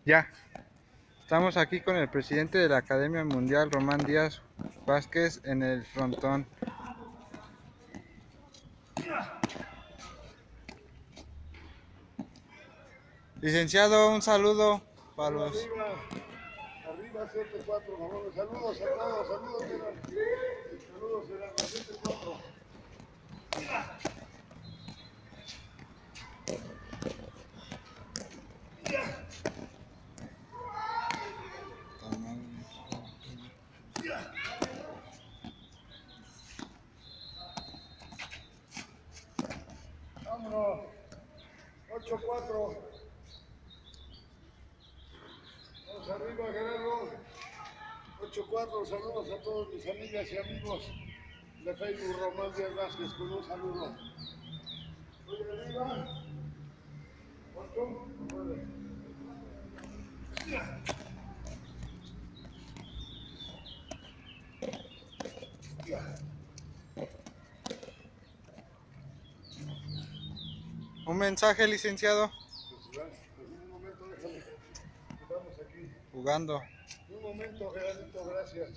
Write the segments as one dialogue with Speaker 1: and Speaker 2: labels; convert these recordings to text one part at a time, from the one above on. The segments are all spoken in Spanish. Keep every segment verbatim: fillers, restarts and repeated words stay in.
Speaker 1: Ya, estamos aquí con el presidente de la Academia Mundial, Román Díaz Vázquez, en el frontón. Licenciado, un saludo para los...
Speaker 2: Arriba, arriba siete cuatro, favor. Saludos a todos, saludos, Gerardo. Saludos, Gerardo, siete cuatro. Vámonos, ocho cuatro. Vamos arriba, Gerardo. ocho cuatro, saludos a todos mis amigas y amigos de Facebook, Román Díaz Vázquez, con un saludo. Voy arriba. ocho, nueve.
Speaker 1: Un mensaje, licenciado.
Speaker 2: Pues, un momento, déjame. Estamos aquí.
Speaker 1: Jugando.
Speaker 2: Un momento, Gerardito, gracias.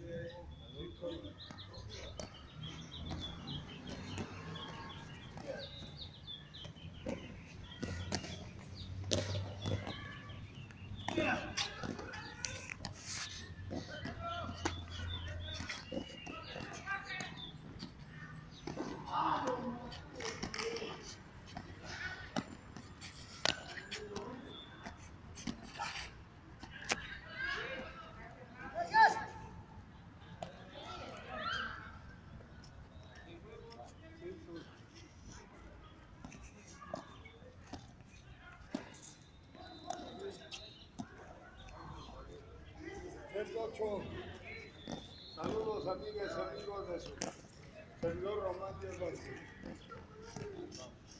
Speaker 2: ocho. Saludos, amigas y amigos de su servidor Román Díaz Vázquez.